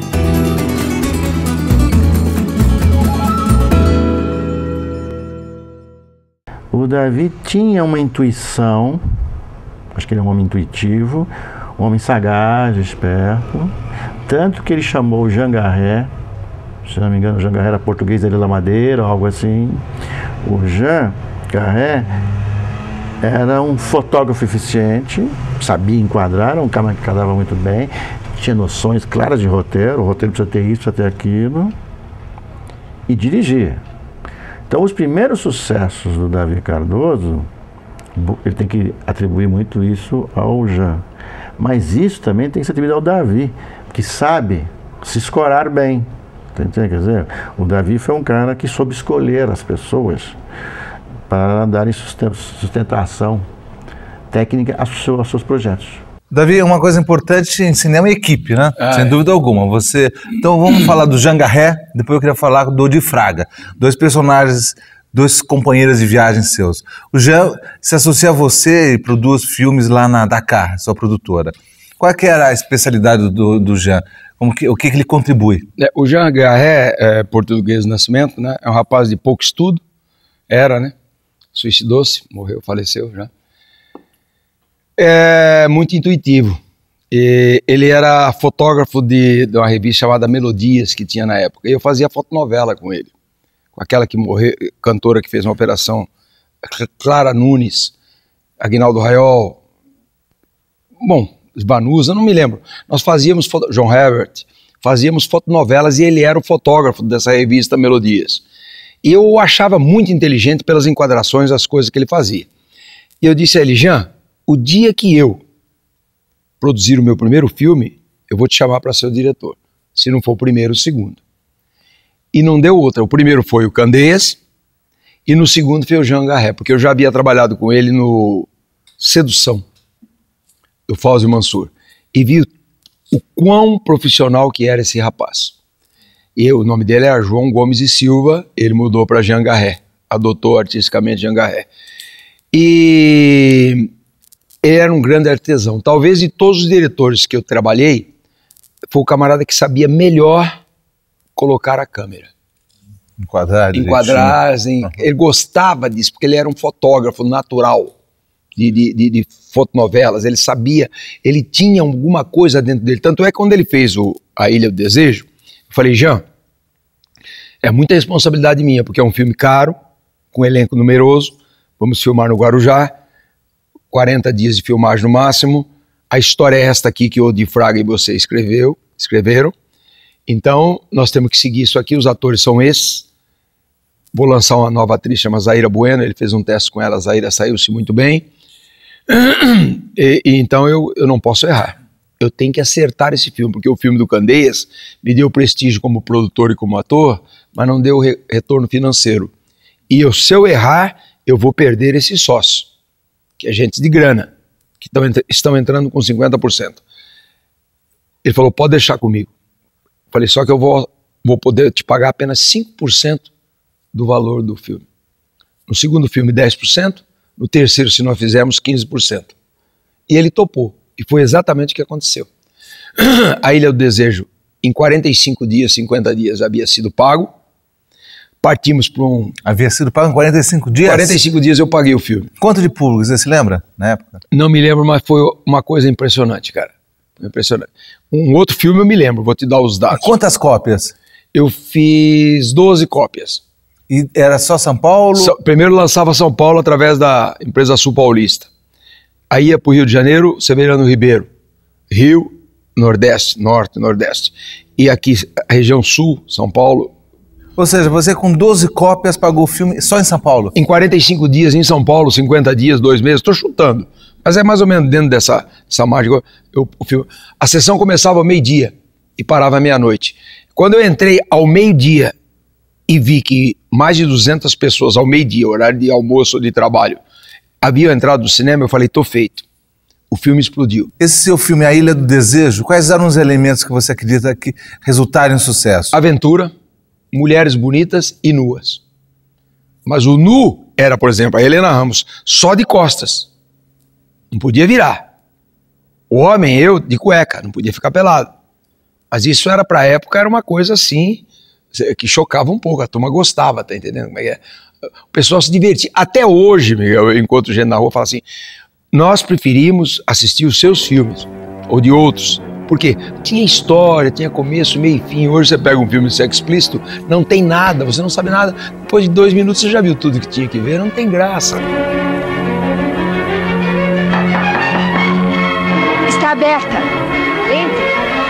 Speaker 13: O Davi tinha uma intuição, acho que ele é um homem intuitivo, um homem sagaz, esperto, tanto que ele chamou o Jean Garret, se não me engano, o Jean Garret era português da Ilha da Madeira, algo assim. O Jean Garret era um fotógrafo eficiente, sabia enquadrar, era um cara que enquadrava muito bem, tinha noções claras de roteiro, o roteiro precisa ter isso, precisa ter aquilo, e dirigia. Então, os primeiros sucessos do Davi Cardoso, ele tem que atribuir muito isso ao Jean. Mas isso também tem que ser atribuído ao Davi, que sabe se escorar bem. Entende? Quer dizer, o Davi foi um cara que soube escolher as pessoas para darem sustentação técnica aos seus, aos seus projetos.
Speaker 2: Davi, uma coisa importante em cinema é equipe, né?
Speaker 3: Ah,
Speaker 2: Sem
Speaker 3: é.
Speaker 2: dúvida alguma. Você... Então vamos falar do Jean Garret, depois eu queria falar do Odi Fraga. Dois personagens, dois companheiros de viagem seus. O Jean se associa a você e produz filmes lá na Dakar, sua produtora. Qual que era a especialidade do, do Jean? Como que, o que, que ele contribui?
Speaker 3: É, o Jean Garret, é, português de nascimento, né? É um rapaz de pouco estudo, era, né? Suicidou-se, morreu, faleceu já. É muito intuitivo. E ele era fotógrafo de, de uma revista chamada Melodias, que tinha na época. E eu fazia fotonovela com ele. Com aquela que morreu, cantora que fez uma operação, Clara Nunes, Aguinaldo Raiol, bom, Vanusa, não me lembro. Nós fazíamos, foto, John Herbert, fazíamos fotonovelas e ele era o fotógrafo dessa revista Melodias. E eu o achava muito inteligente pelas enquadrações das coisas que ele fazia. E eu disse a ele, Jean, o dia que eu produzir o meu primeiro filme, eu vou te chamar para ser o diretor. Se não for o primeiro, o segundo. E não deu outra. O primeiro foi o Candeias e no segundo foi o Jean Garret, porque eu já havia trabalhado com ele no Sedução, do Fawzi Mansur. E vi o quão profissional que era esse rapaz. E o nome dele era João Gomes e Silva, ele mudou para Jean Garret, adotou artisticamente Jean Garret. E ele era um grande artesão. Talvez de todos os diretores que eu trabalhei, foi o camarada que sabia melhor colocar a câmera.
Speaker 2: Enquadrar.
Speaker 3: Enquadrar, assim, ele gostava disso, porque ele era um fotógrafo natural de, de, de, de fotonovelas, ele sabia, ele tinha alguma coisa dentro dele. Tanto é que quando ele fez o, A Ilha do Desejo, eu falei, Jean, é muita responsabilidade minha, porque é um filme caro, com um elenco numeroso, vamos filmar no Guarujá, quarenta dias de filmagem no máximo, a história é esta aqui que o Odi Fraga e você escreveu, escreveram, então nós temos que seguir isso aqui, os atores são esses, vou lançar uma nova atriz chamada Zaira Bueno, ele fez um teste com ela, a Zaira saiu-se muito bem, e, e então eu, eu não posso errar, eu tenho que acertar esse filme, porque o filme do Candeias me deu prestígio como produtor e como ator, mas não deu re retorno financeiro, e eu, se eu errar, eu vou perder esse sócio, que é gente de grana, que tão, estão entrando com cinquenta por cento. Ele falou, pode deixar comigo. Falei, só que eu vou, vou poder te pagar apenas cinco por cento do valor do filme. No segundo filme, dez por cento. No terceiro, se nós fizermos, quinze por cento. E ele topou. E foi exatamente o que aconteceu. A Ilha do Desejo, em quarenta e cinco dias, cinquenta dias, havia sido pago. Partimos para um...
Speaker 2: Havia sido pago em quarenta e cinco dias?
Speaker 3: quarenta e cinco dias eu paguei o filme.
Speaker 2: Quanto de público, você se lembra, na época?
Speaker 3: Não me lembro, mas foi uma coisa impressionante, cara. Impressionante. Um outro filme eu me lembro, vou te dar os dados.
Speaker 2: E quantas cópias?
Speaker 3: Eu fiz doze cópias.
Speaker 2: E era só São Paulo?
Speaker 3: So, primeiro lançava São Paulo através da empresa Sul Paulista. Aí ia para o Rio de Janeiro, Severiano Ribeiro. Rio, Nordeste, Norte, Nordeste. E aqui, a região Sul, São Paulo.
Speaker 2: Ou seja, você com doze cópias pagou o filme só em São Paulo?
Speaker 3: Em quarenta e cinco dias em São Paulo, cinquenta dias, dois meses, estou chutando. Mas é mais ou menos dentro dessa, dessa margem. Eu, o filme. A sessão começava ao meio-dia e parava à meia-noite. Quando eu entrei ao meio-dia e vi que mais de duzentas pessoas ao meio-dia, horário de almoço ou de trabalho, haviam entrado no cinema, eu falei, tô feito. O filme explodiu.
Speaker 2: Esse seu filme, A Ilha do Desejo, quais eram os elementos que você acredita que resultaram em sucesso?
Speaker 3: Aventura, mulheres bonitas e nuas. Mas o nu era, por exemplo, a Helena Ramos, só de costas. Não podia virar. O homem, eu, de cueca, não podia ficar pelado. Mas isso era, pra época, era uma coisa assim, que chocava um pouco, a turma gostava, tá entendendo como é que é? O pessoal se divertia. Até hoje, Miguel, eu encontro gente na rua e falo assim, nós preferimos assistir os seus filmes, ou de outros, porque tinha história, tinha começo, meio e fim. Hoje você pega um filme de sexo explícito, não tem nada, você não sabe nada. Depois de dois minutos você já viu tudo que tinha que ver, não tem graça.
Speaker 6: Está aberta. Entre.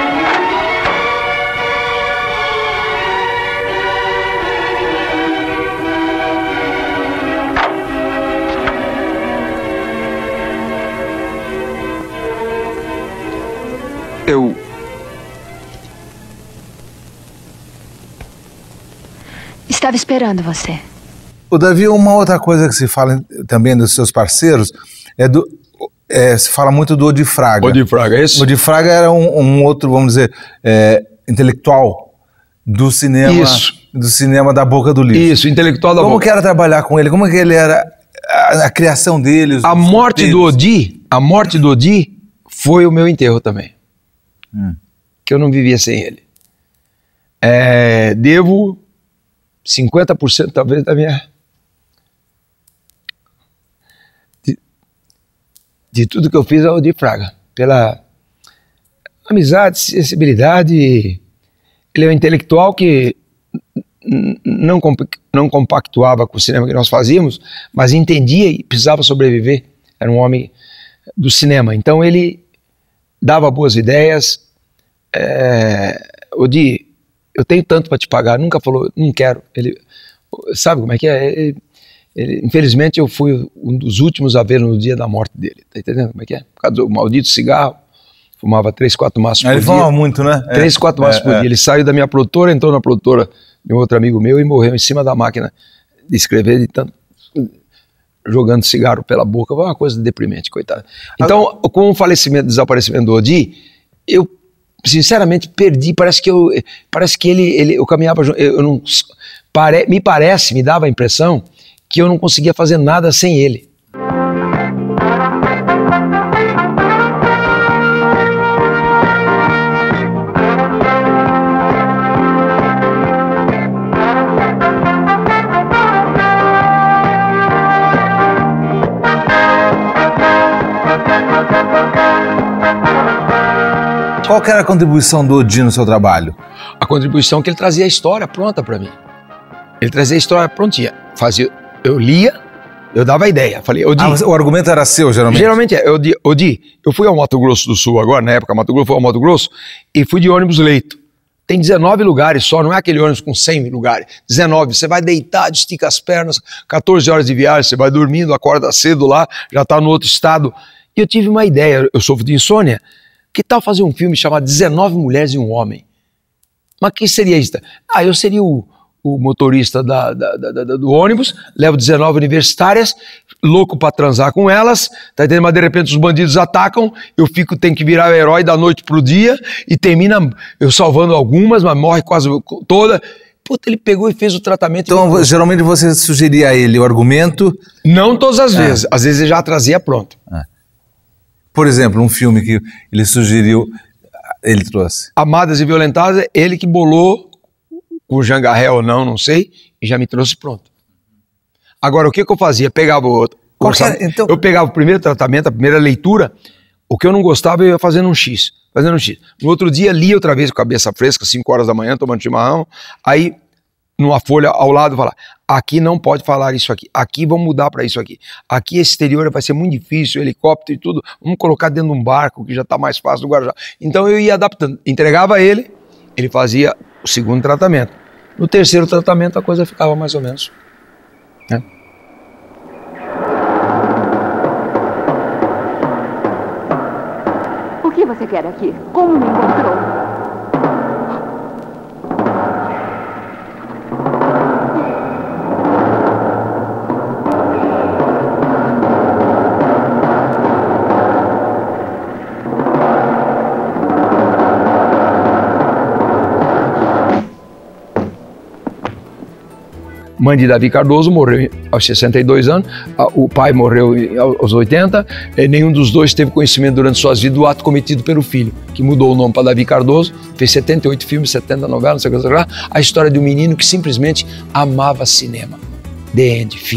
Speaker 1: Eu...
Speaker 6: Estava esperando você.
Speaker 2: O Davi, uma outra coisa que se fala também dos seus parceiros, é do... É, se fala muito do Odi Fraga.
Speaker 3: Odi Fraga, é isso?
Speaker 2: O Odi Fraga era um, um outro, vamos dizer, é, intelectual do cinema,
Speaker 3: isso.
Speaker 2: do cinema da boca do lixo.
Speaker 3: Isso, intelectual da
Speaker 2: Como
Speaker 3: boca.
Speaker 2: Como que era trabalhar com ele? Como que ele era, a, a criação dele?
Speaker 3: A morte deles. do Odi, a morte do Odi foi o meu enterro também. Hum. Que eu não vivia sem ele. É, devo cinquenta por cento talvez da minha... De, de tudo que eu fiz ao Odi Fraga. Pela amizade, sensibilidade. Ele é um intelectual que não, não compactuava com o cinema que nós fazíamos, mas entendia e precisava sobreviver. Era um homem do cinema. Então ele dava boas ideias. É, Odi, eu tenho tanto para te pagar. Nunca falou, não quero. Ele, sabe como é que é? Ele, ele, infelizmente eu fui um dos últimos a ver no dia da morte dele. Tá entendendo como é que é? Por causa do maldito cigarro. Fumava três, quatro maços por
Speaker 2: ele
Speaker 3: dia.
Speaker 2: Ele fumava muito, né?
Speaker 3: Três, quatro maços é, por é. dia. Ele saiu da minha produtora, entrou na produtora de um outro amigo meu e morreu em cima da máquina de escrever, de tanto, jogando cigarro pela boca. Foi uma coisa deprimente, coitado. Então, com o falecimento, desaparecimento do Odi, eu sinceramente perdi. Parece que eu, parece que ele, ele eu caminhava, eu, eu não, pare, me parece, me dava a impressão que eu não conseguia fazer nada sem ele.
Speaker 2: Qual que era a contribuição do Odi no seu trabalho?
Speaker 3: A contribuição que ele trazia a história pronta para mim. Ele trazia a história prontinha. Fazia, eu lia, eu dava a ideia. Falei, Odi,
Speaker 2: ah, o argumento era seu, geralmente?
Speaker 3: Geralmente é. Odi, Odi, eu fui ao Mato Grosso do Sul agora, na época Mato Grosso, fui ao Mato Grosso e fui de ônibus leito. Tem dezenove lugares só, não é aquele ônibus com cem lugares. dezenove, você vai deitado, estica as pernas, quatorze horas de viagem, você vai dormindo, acorda cedo lá, já está no outro estado. E eu tive uma ideia, eu sofro de insônia. Que tal fazer um filme chamado dezenove Mulheres e um Homem? Mas quem seria isso? Ah, eu seria o, o motorista da, da, da, da, do ônibus, levo dezenove universitárias, louco pra transar com elas, tá entendendo? Mas de repente os bandidos atacam, eu fico, tenho que virar o herói da noite pro dia, e termina eu salvando algumas, mas morre quase toda. Puta, ele pegou e fez o tratamento.
Speaker 2: Então,
Speaker 3: e...
Speaker 2: geralmente você sugeria a ele o argumento?
Speaker 3: Não todas as é. vezes, às vezes ele já trazia pronto.
Speaker 2: É. Por exemplo, um filme que ele sugeriu, ele trouxe.
Speaker 3: Amadas e Violentadas, ele que bolou, com o Jean Garret ou não, não sei, e já me trouxe pronto. Agora, o que, que eu fazia? Pegava o, o
Speaker 2: era, então...
Speaker 3: Eu pegava o primeiro tratamento, a primeira leitura, o que eu não gostava eu ia fazendo um X, fazendo um X. No outro dia, lia outra vez com a cabeça fresca, cinco horas da manhã, tomando chimarrão, aí numa folha ao lado, falar, aqui não pode falar isso aqui, aqui vamos mudar para isso aqui, aqui esse exterior vai ser muito difícil, helicóptero e tudo, vamos colocar dentro de um barco que já está mais fácil do Guarujá. Então eu ia adaptando, entregava ele, ele fazia o segundo tratamento. No terceiro tratamento a coisa ficava mais ou menos, né?
Speaker 6: O que você quer aqui? Como me encontrou?
Speaker 3: Mãe de Davi Cardoso morreu aos sessenta e dois anos, o pai morreu aos oitenta, nenhum dos dois teve conhecimento durante suas vidas do ato cometido pelo filho, que mudou o nome para Davi Cardoso, fez setenta e oito filmes, setenta novelas, não sei o que, não sei o que, a história de um menino que simplesmente amava cinema. The End, fim.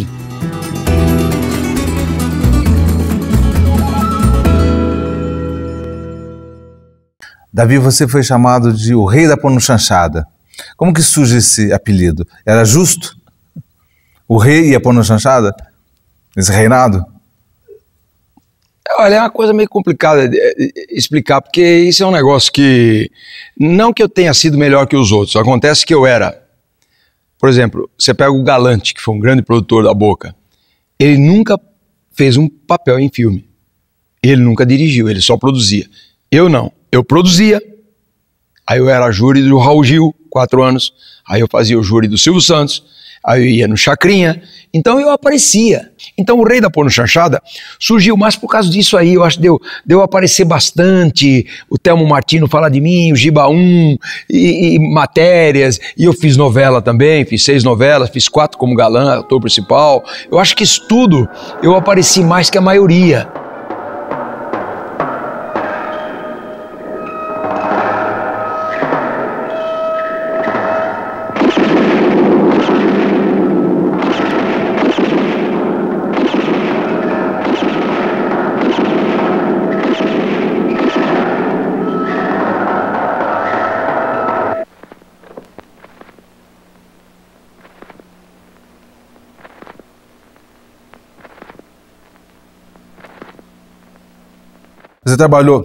Speaker 2: Davi, você foi chamado de o rei da pornochanchada. Como que surge esse apelido? Era justo? O rei ia pornochanchada? Esse reinado?
Speaker 3: Olha, é uma coisa meio complicada de explicar, porque isso é um negócio que, não que eu tenha sido melhor que os outros, acontece que eu era. Por exemplo, você pega o Galante, que foi um grande produtor da Boca, ele nunca fez um papel em filme, ele nunca dirigiu, ele só produzia. Eu não, eu produzia, aí eu era júri do Raul Gil, quatro anos, aí eu fazia o júri do Silvio Santos, aí eu ia no Chacrinha, então eu aparecia. Então o rei da pornochanchada surgiu mais por causa disso aí, eu acho que deu, deu aparecer bastante, o Telmo Martino fala de mim, o Giba um, e, e matérias, e eu fiz novela também, fiz seis novelas, fiz quatro como galã, ator principal, eu acho que isso tudo eu apareci mais que a maioria.
Speaker 2: Você trabalhou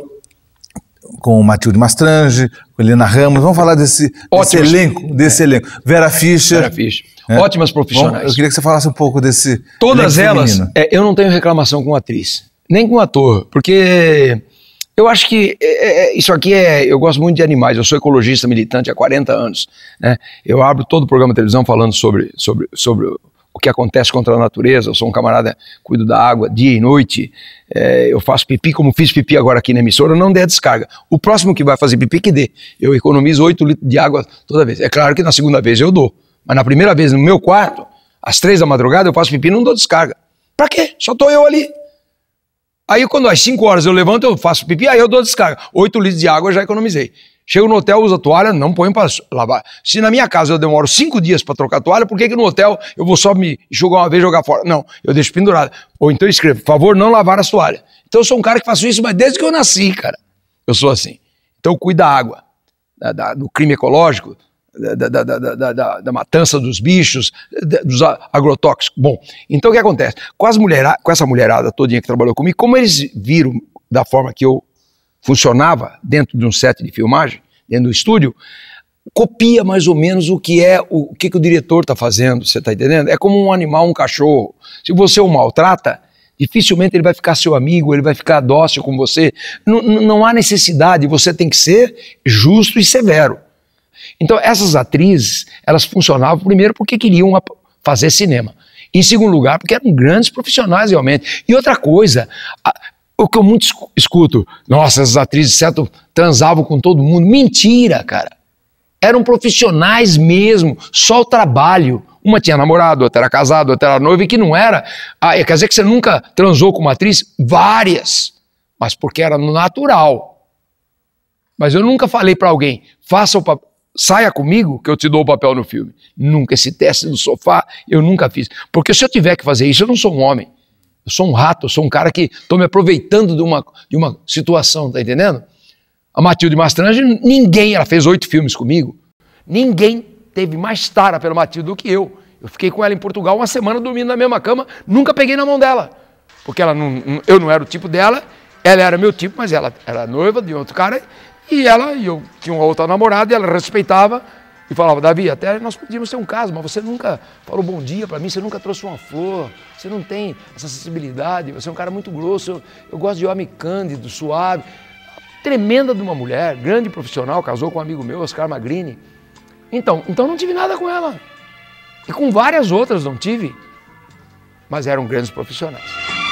Speaker 2: com o Matilde Mastrange, com Helena Ramos. Vamos falar desse, desse elenco, desse é. elenco. Vera Fischer.
Speaker 3: Vera Fischer. É. Ótimas profissionais.
Speaker 2: Bom, eu queria que você falasse um pouco desse
Speaker 3: Todas elas, é, eu não tenho reclamação com atriz, nem com ator, porque eu acho que é, é, isso aqui é... Eu gosto muito de animais, eu sou ecologista militante há quarenta anos. Né? Eu abro todo o programa de televisão falando sobre, sobre, sobre o que acontece contra a natureza. Eu sou um camarada, cuido da água dia e noite, é, eu faço pipi como fiz pipi agora aqui na emissora, não dê a descarga. O próximo que vai fazer pipi que dê. Eu economizo oito litros de água toda vez. É claro que na segunda vez eu dou, mas na primeira vez no meu quarto, às três da madrugada eu faço pipi e não dou descarga. Pra quê? Só tô eu ali. Aí quando às cinco horas eu levanto, eu faço pipi, aí eu dou descarga. oito litros de água eu já economizei. Chego no hotel, uso a toalha, não ponho para lavar. Se na minha casa eu demoro cinco dias para trocar a toalha, por que que no hotel eu vou só me enxugar uma vez e jogar fora? Não, eu deixo pendurada. Ou então eu escrevo, por favor, não lavar as toalhas. Então eu sou um cara que faço isso, mas desde que eu nasci, cara, eu sou assim. Então eu cuido da água, da, da, do crime ecológico, da, da, da, da, da, da matança dos bichos, da, dos agrotóxicos. Bom, então o que acontece? Com, as mulherada, com essa mulherada todinha que trabalhou comigo, como eles viram da forma que eu funcionava dentro de um set de filmagem, dentro do estúdio, copia mais ou menos o que é, o, o que, que o diretor está fazendo, você está entendendo? É como um animal, um cachorro. Se você o maltrata, dificilmente ele vai ficar seu amigo, ele vai ficar dócil com você. N não há necessidade, você tem que ser justo e severo. Então essas atrizes, elas funcionavam primeiro porque queriam fazer cinema. Em segundo lugar, porque eram grandes profissionais realmente. E outra coisa... A, o que eu muito escuto, nossa, essas atrizes, certo, transavam com todo mundo. Mentira, cara. Eram profissionais mesmo, só o trabalho. Uma tinha namorado, outra era casada, outra era noiva, e que não era. Ah, quer dizer que você nunca transou com uma atriz? Várias. Mas porque era natural. Mas eu nunca falei para alguém, faça o papel, saia comigo que eu te dou o papel no filme. Nunca, esse teste do sofá, eu nunca fiz. Porque se eu tiver que fazer isso, eu não sou um homem. Eu sou um rato, eu sou um cara que estou me aproveitando de uma, de uma situação, tá entendendo? A Matilde Mastrange, ninguém, ela fez oito filmes comigo, ninguém teve mais tara pela Matilde do que eu. Eu fiquei com ela em Portugal uma semana dormindo na mesma cama, nunca peguei na mão dela. Porque ela não, eu não era o tipo dela, ela era meu tipo, mas ela era noiva de outro cara, e ela, e eu tinha uma outra namorada, e ela respeitava, e falava, Davi, até nós podíamos ter um caso, mas você nunca falou bom dia pra mim, você nunca trouxe uma flor, você não tem essa sensibilidade, você é um cara muito grosso, eu, eu gosto de homem cândido, suave. Tremenda de uma mulher, grande profissional, casou com um amigo meu, Oscar Magrini. Então, então não tive nada com ela. E com várias outras não tive, mas eram grandes profissionais.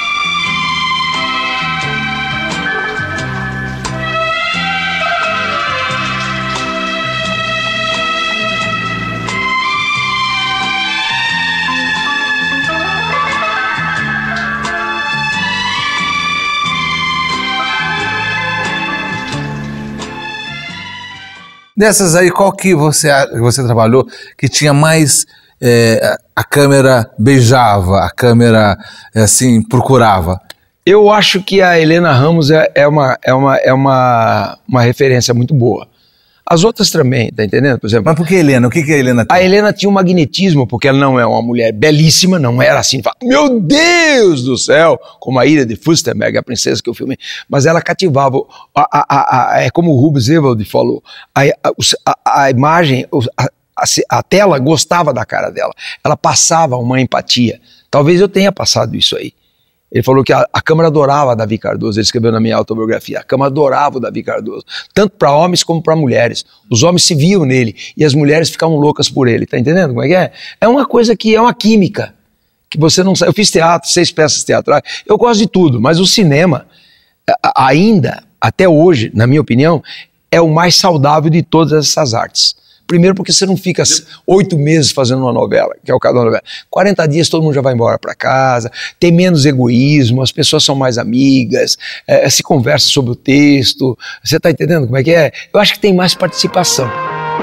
Speaker 2: Dessas aí, qual que você, você trabalhou que tinha mais, é, a câmera beijava, a câmera, assim, procurava?
Speaker 3: Eu acho que a Helena Ramos é, é, uma, é, uma, é uma, uma referência muito boa. As outras também, tá entendendo? Por exemplo,
Speaker 2: mas por que Helena? O que, que a Helena tem?
Speaker 3: A Helena tinha um magnetismo, porque ela não é uma mulher belíssima, não era assim, meu Deus do céu, como a Ilha de Fustenberg, a princesa que eu filmei, mas ela cativava, a, a, a, é como o Rubens Evald falou, a, a, a imagem, a, a, a tela gostava da cara dela, ela passava uma empatia, talvez eu tenha passado isso aí. Ele falou que a, a Câmara adorava Davi Cardoso, ele escreveu na minha autobiografia, a Câmara adorava o Davi Cardoso, tanto para homens como para mulheres. Os homens se viam nele e as mulheres ficavam loucas por ele, tá entendendo como é que é? É uma coisa que é uma química, que você não sabe. Eu fiz teatro, seis peças teatrais, eu gosto de tudo, mas o cinema, ainda, até hoje, na minha opinião, é o mais saudável de todas essas artes. Primeiro porque você não fica oito meses fazendo uma novela, que é o caso da novela. quarenta dias todo mundo já vai embora para casa, tem menos egoísmo, as pessoas são mais amigas, é, se conversa sobre o texto, você está entendendo como é que é? Eu acho que tem mais participação.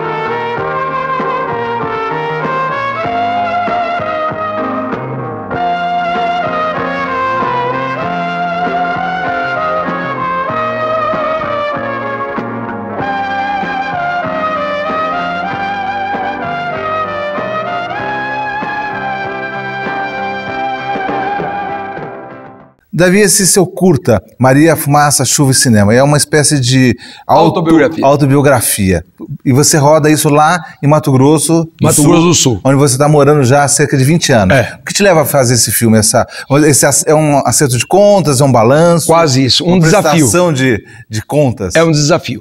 Speaker 2: Davi, esse seu curta, Maria, Fumaça, Chuva e Cinema, é uma espécie de auto,
Speaker 3: autobiografia.
Speaker 2: autobiografia. E você roda isso lá em Mato Grosso do
Speaker 3: Mato
Speaker 2: Sul,
Speaker 3: Grosso do Sul,
Speaker 2: onde você está morando já há cerca de vinte anos.
Speaker 3: É.
Speaker 2: O que te leva a fazer esse filme? Essa, esse é um acerto de contas, é um balanço?
Speaker 3: Quase isso, um
Speaker 2: uma
Speaker 3: desafio.
Speaker 2: prestação de, de contas?
Speaker 3: É um desafio.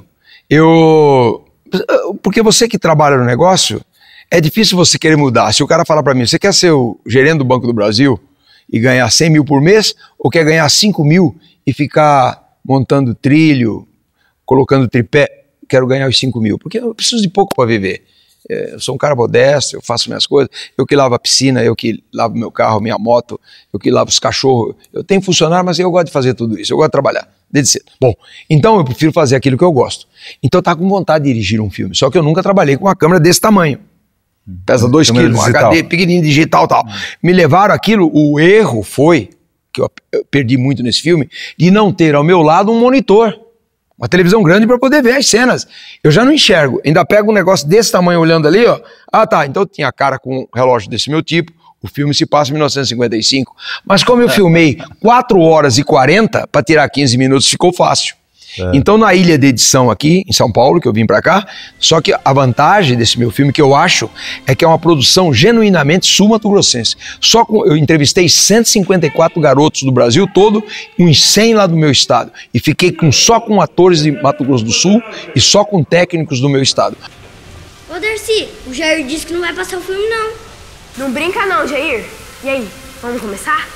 Speaker 3: Eu... Porque você que trabalha no negócio, é difícil você querer mudar. Se o cara falar para mim, você quer ser o gerente do Banco do Brasil e ganhar cem mil por mês, ou quer ganhar cinco mil e ficar montando trilho, colocando tripé, quero ganhar os cinco mil, porque eu preciso de pouco para viver. Eu sou um cara modesto, eu faço minhas coisas, eu que lavo a piscina, eu que lavo meu carro, minha moto, eu que lavo os cachorros, eu tenho funcionário, mas eu gosto de fazer tudo isso, eu gosto de trabalhar, desde cedo. Bom, então eu prefiro fazer aquilo que eu gosto. Então eu tava com vontade de dirigir um filme, só que eu nunca trabalhei com uma câmera desse tamanho. Pesa dois quilos, um H D, pequenininho, digital e tal. Me levaram aquilo, o erro foi, que eu perdi muito nesse filme, de não ter ao meu lado um monitor, uma televisão grande para poder ver as cenas. Eu já não enxergo, ainda pego um negócio desse tamanho olhando ali, ó. Ah tá, então eu tinha a cara com um relógio desse meu tipo, o filme se passa em mil novecentos e cinquenta e cinco, mas como eu filmei quatro horas e quarenta, para tirar quinze minutos ficou fácil. É. Então na ilha de edição aqui, em São Paulo, que eu vim pra cá, só que a vantagem desse meu filme, que eu acho, é que é uma produção genuinamente sul-mato-grossense. Só com, eu entrevistei cento e cinquenta e quatro garotos do Brasil todo, uns cem lá do meu estado, e fiquei com, só com atores de Mato Grosso do Sul e só com técnicos do meu estado.
Speaker 14: Ô Darcy, o Jair disse que não vai passar o filme não.
Speaker 6: Não brinca não, Jair. E aí, vamos começar?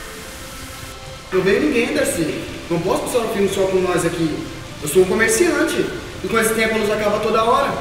Speaker 15: Não veio ninguém, Darcy. Não posso passar o filme só com nós aqui. Eu sou um comerciante, e com esse tempo a luz acaba toda hora.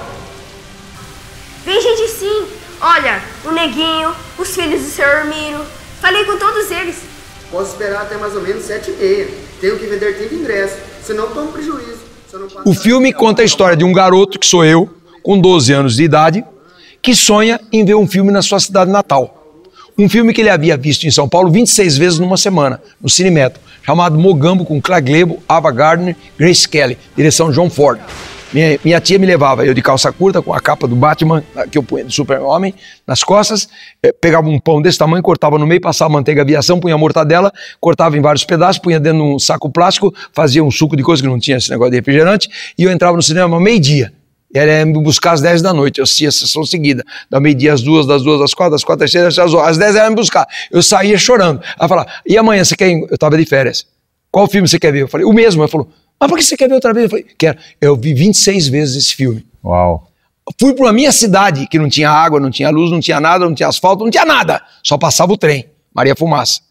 Speaker 6: Vem gente sim. Olha, o Neguinho, os filhos do seu Hermiro. Falei com todos eles.
Speaker 15: Posso esperar até mais ou menos sete e meia. Tenho que vender trinta ingressos, senão tomo prejuízo.
Speaker 3: O filme conta a história de um garoto, que sou eu, com doze anos de idade, que sonha em ver um filme na sua cidade natal. Um filme que ele havia visto em São Paulo vinte e seis vezes numa semana, no Cinemetro, chamado Mogambo, com Clark Gable, Ava Gardner, Grace Kelly, direção John Ford. Minha, minha tia me levava, eu de calça curta, com a capa do Batman, que eu punha do Super-Homem, nas costas, eh, pegava um pão desse tamanho, cortava no meio, passava manteiga aviação, punha mortadela, cortava em vários pedaços, punha dentro de um saco plástico, fazia um suco de coisa que não tinha esse negócio de refrigerante, e eu entrava no cinema meio-dia. Era me buscar às dez da noite, eu assistia a sessão seguida, da meio-dia às duas, das duas às quatro, das quatro às seis, às dez era me buscar. Eu saía chorando. Ela falava, e amanhã você quer ir? Eu estava de férias. Qual filme você quer ver? Eu falei, o mesmo. Ela falou, mas por que você quer ver outra vez? Eu falei, quero. Eu vi vinte e seis vezes esse filme.
Speaker 2: Uau.
Speaker 3: Fui para a minha cidade, que não tinha água, não tinha luz, não tinha nada, não tinha asfalto, não tinha nada. Só passava o trem, Maria Fumaça.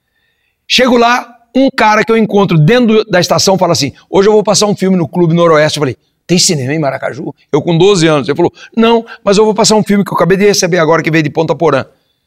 Speaker 3: Chego lá, um cara que eu encontro dentro da estação fala assim, hoje eu vou passar um filme no Clube Noroeste. Eu falei, tem cinema em Maracaju? Eu com doze anos. Ele falou, não, mas eu vou passar um filme que eu acabei de receber agora, que veio de Ponta Porã.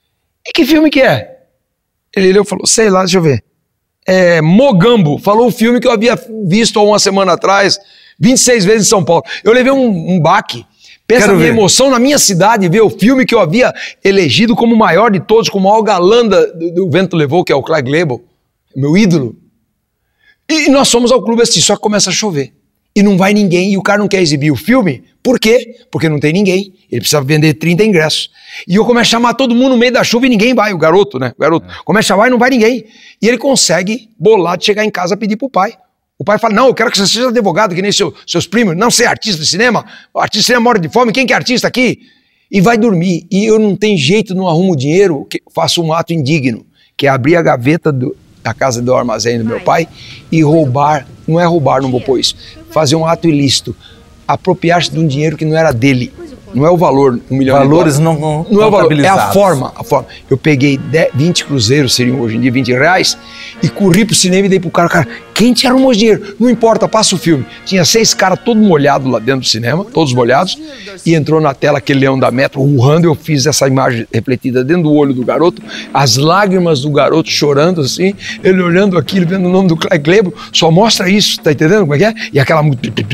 Speaker 3: E que filme que é? Ele leu e falou, sei lá, deixa eu ver. É, Mogambo, falou o filme que eu havia visto há uma semana atrás, vinte e seis vezes em São Paulo. Eu levei um, um baque. Pensa a minha emoção na minha cidade, ver o filme que eu havia elegido como o maior de todos, como o maior galã do, do Vento Levou, que é o Clark Gable, meu ídolo. E, e nós fomos ao clube assistir, só que começa a chover. E não vai ninguém, e o cara não quer exibir o filme. Por quê? Porque não tem ninguém. Ele precisa vender trinta ingressos. E eu começo a chamar todo mundo no meio da chuva e ninguém vai, o garoto, né? O garoto é. começa a chamar e não vai ninguém. E ele consegue, bolado, chegar em casa e pedir pro pai. O pai fala, não, eu quero que você seja advogado, que nem seu, seus primos. Não ser artista de cinema. O artista de cinema morre de fome, quem que é artista aqui? E vai dormir. E eu não tenho jeito, não arrumo dinheiro, que faço um ato indigno, que é abrir a gaveta do, da casa do armazém do meu pai e roubar. Não é roubar, não vou pôr isso. Fazer um ato ilícito, apropriar-se de um dinheiro que não era dele, não é o valor, um milhão
Speaker 2: Valores
Speaker 3: de dólares.
Speaker 2: não,
Speaker 3: não é o valor, é a forma, a forma. Eu peguei vinte cruzeiros, seriam hoje em dia vinte reais, e corri pro cinema e dei pro cara, cara, quem te arrumou dinheiro? Não importa, passa o filme. Tinha seis caras todos molhados lá dentro do cinema, todos molhados, e entrou na tela aquele leão da Metro, urrando, eu fiz essa imagem refletida dentro do olho do garoto, as lágrimas do garoto chorando assim, ele olhando aquilo, vendo o nome do Clark Gable, só mostra isso, tá entendendo como é que é? E aquela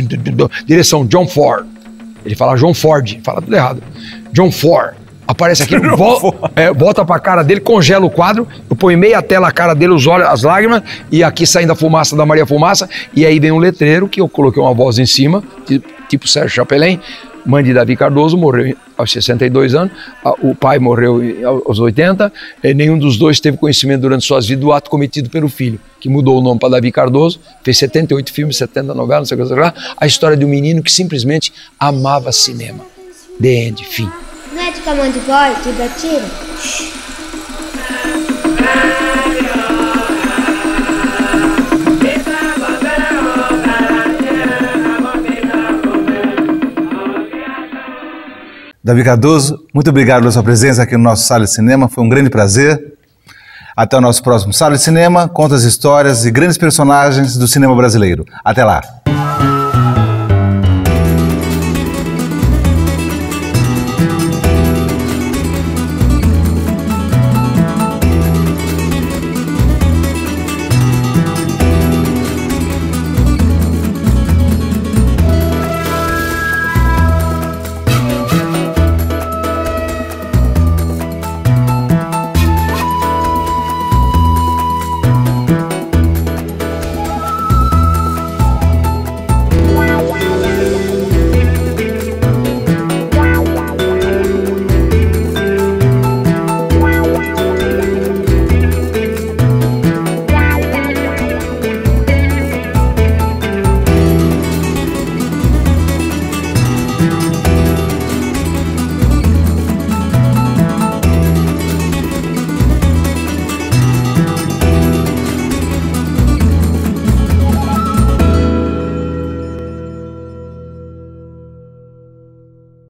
Speaker 3: direção, John Ford. Ele fala John Ford, fala tudo errado. John Ford. Aparece aqui, vo é, volta pra cara dele, congela o quadro, eu ponho meia tela a cara dele, os olhos, as lágrimas, e aqui saindo a fumaça da Maria Fumaça, e aí vem um letreiro que eu coloquei uma voz em cima, tipo, tipo Sérgio Chapelin, mãe de Davi Cardoso, morreu aos sessenta e dois anos, o pai morreu aos oitenta, nenhum dos dois teve conhecimento durante suas vidas do ato cometido pelo filho, que mudou o nome para Davi Cardoso, fez setenta e oito filmes, setenta novelas, não sei o que, não sei o que lá, a história de um menino que simplesmente amava cinema. The End, fim.
Speaker 14: Não é de camão de gole, de gatira?
Speaker 2: Davi Cardoso, muito obrigado pela sua presença aqui no nosso Sala de Cinema, foi um grande prazer. Até o nosso próximo Sala de Cinema, conta as histórias e grandes personagens do cinema brasileiro. Até lá!